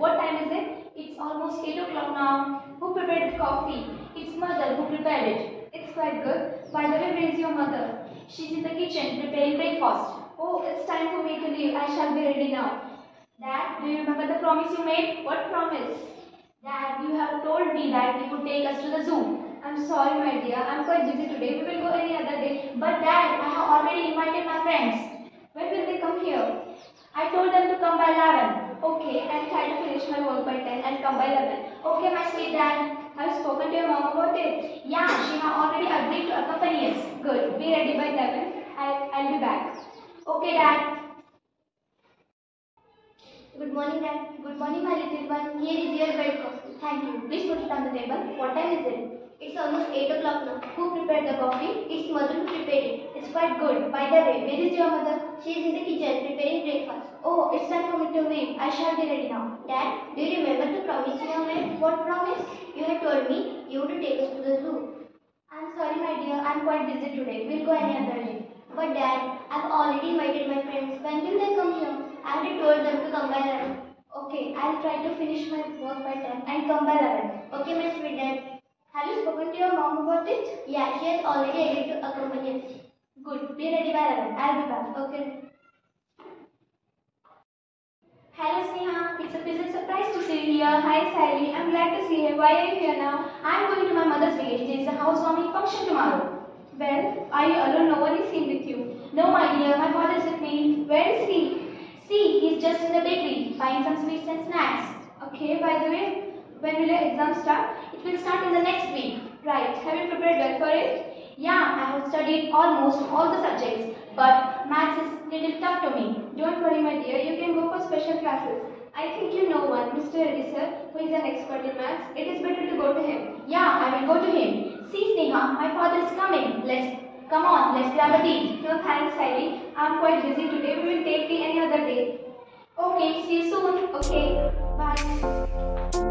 What time is it? It's almost 8 o'clock now. Who prepared the coffee? It's mother who prepared it. It's quite good. By the way, where is your mother? She's in the kitchen preparing breakfast. Oh, it's time for me to leave. I shall be ready now. Dad, do you remember the promise you made? What promise? Dad, you have told me that you would take us to the zoo. I'm sorry, my dear. I'm quite busy today. We will go any other day. But Dad, I have already invited my friends. When will they come here? I told them to come by 11. Okay, I'll try to finish my work by 10 and come by 11. Okay, my sweet Dad. Have you spoken to your mom about it? Yeah, she has already agreed to accompany us. Good. Be ready by 11. I'll be back. Okay, Dad. Good morning, Dad. Good morning, my little one. Here is your breakfast. Thank you. Please put it on the table. What time is it? It's almost 8 o'clock now. Who prepared the coffee? It's mother who prepared it. It's quite good. By the way, where is your mother? She is in the kitchen preparing breakfast. Oh, it's time for me to leave. I shall be ready now. Dad, do you remember the promise you have made? What promise? You had told me you would take us to the zoo. I'm sorry, my dear. I'm quite busy today. We'll go any other day. But Dad, I've already invited my friends. When will they come here? I already told them to come by 11. Okay, I'll try to finish my work by 10 and come by 11. Okay, my sweet Dad. Have you spoken to your mom about it? Yeah, she has already agreed to accompany us. Good. Be ready by 11. I'll be back. Okay. Hello Sneha, it's a pleasant surprise to see you here. Hi Sally, I'm glad to see you. Why are you here now? I'm going to my mother's village. There is a housewarming function tomorrow. Well, are you alone? No one is seen with you. No, my dear, my father is with me. Where is he? See, he's just in the bakery, buying some sweets and snacks. Okay, by the way, when will your exam start? It will start in the next week. Right, have you prepared well for it? Yeah, I have studied almost all the subjects, but maths is little tough to me. Don't worry, my dear, you can go for special classes. I think you know one, Mr. Reddy sir, who is an expert in maths. It is better to go to him. Yeah, I will go to him. See, Sneha, my father is coming. Come on, let's grab a tea. No thanks, Sally. I'm quite busy today. We will take tea any other day. Okay, see you soon. Okay, bye.